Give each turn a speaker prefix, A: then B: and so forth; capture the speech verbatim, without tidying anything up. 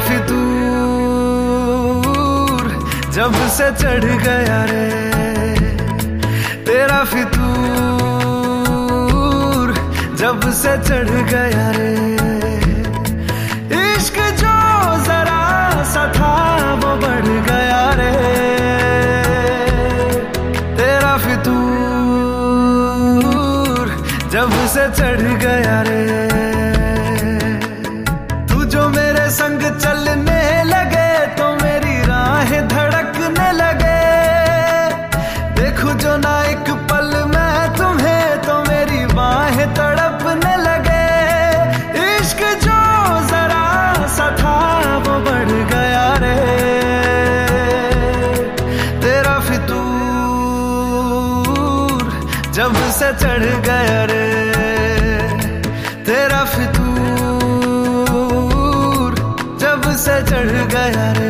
A: फितूर जब से चढ़ गया रे, तेरा फितूर जब से चढ़ गया रे। इश्क जो जरा सा था वो बढ़ गया रे, तेरा फितूर जब से चढ़ गया रे। तू जो मेरे संग चलने लगे तो मेरी राहें धड़कने लगे। देखूं जो ना एक पल मैं तुम्हें तो मेरी बाहें तड़पने लगे। इश्क जो जरा सा था वो बढ़ गया रे, तेरा फितूर जब से चढ़ गया रे, तेरा फितूर जब से चढ़ गया रे।